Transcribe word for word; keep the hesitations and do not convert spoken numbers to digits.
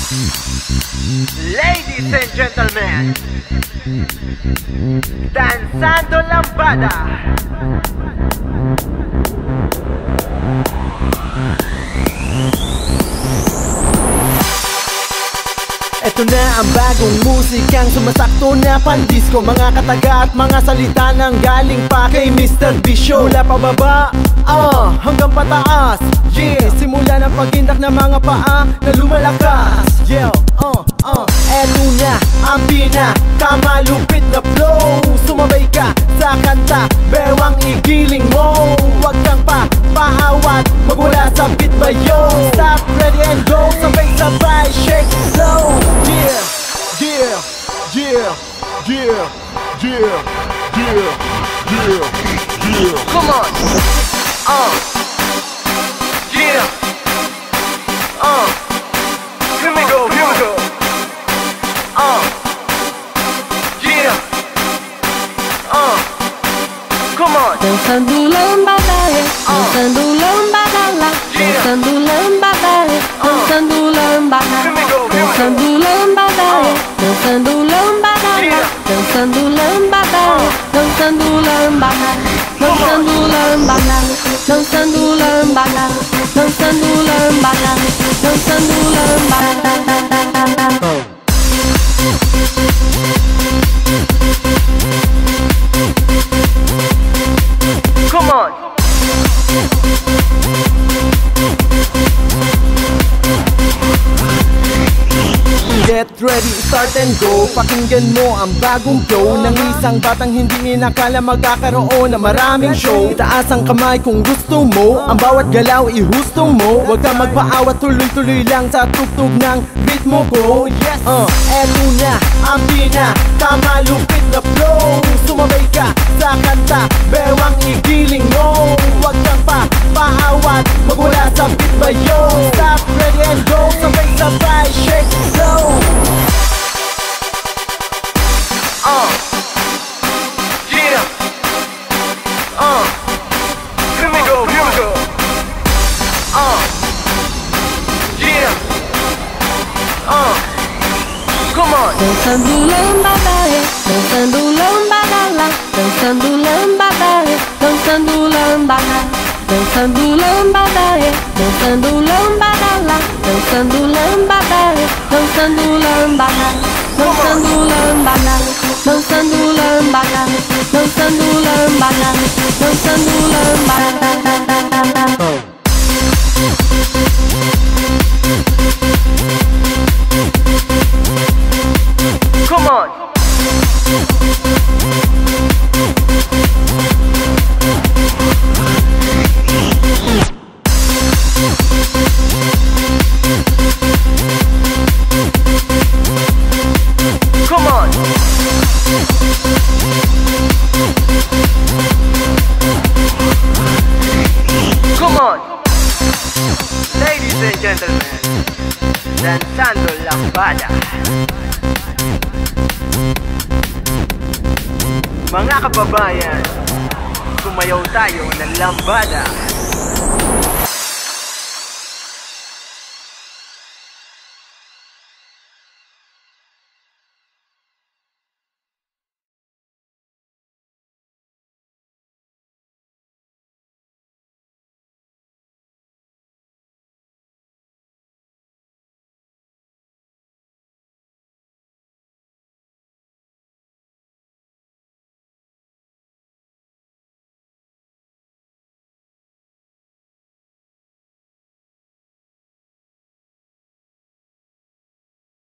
Ladies and gentlemen, Danzando Lambada. Ito na ang bagong musikang sumasakto na pandisco. Mga kataga at mga salita nang galing pa kay Mister Bisyo. Mula pababa, ah, hanggang pataas. Yeah, simula ng pagindak ng mga paa na lumalakas. Yeah, uh, uh Eto na ang pinakamalupit na flow. Sumabay ka sa kanta, bewang igiling mo. Huwag kang pa paawat, magmula sa beat ba yo. Stop, ready and go, sabay-sabay, shake slow. Yeah, yeah, yeah, yeah, yeah, yeah, yeah, yeah. Come on, uh, yeah, uh, here we go, here we go, uh, yeah, uh, come on. Dançando lambada, dançando lambada lá, dançando lambada, dançando lambada, dançando lambada, dançando lambada lá, dançando lambada, dançando lambada, dançando lambada, dançando lambada, dançando lambada, dançando lambada. Come on. Get ready, start and go. Pakinggan mo ang bagong flow ng isang batang hindi inakala magkakaroon ng maraming show. Itaas ang kamay kung gusto mo, ang bawat galaw ihusto mo. Huwag kang magpaawat, tuloy-tuloy lang sa tugtog ng ritmo ko. Yes, uh, eto na ang pinakamalupit na flow. Sumabay ka sa kanta, bewang igiling mo. Huwag kang pa paawat, magmula sa beat ba yo. Stop, ready and go, sabay-sabay, shake slow. Uh, yeah, uh, here we go, here we go, uh, yeah, uh, come on. Dançando lambada, dançando lambada lá, dançando lambada, dançando lambada, dançando lambada, dançando lambada lá, dançando lambada, dançando lambada, dançando lambada, dançando lambada, dançando lambada, dançando lambada. Come on. Come on. Come on. Ladies and gentlemen, Danzando Lambada. Mga kababayan, sumayaw tayo ng lambada.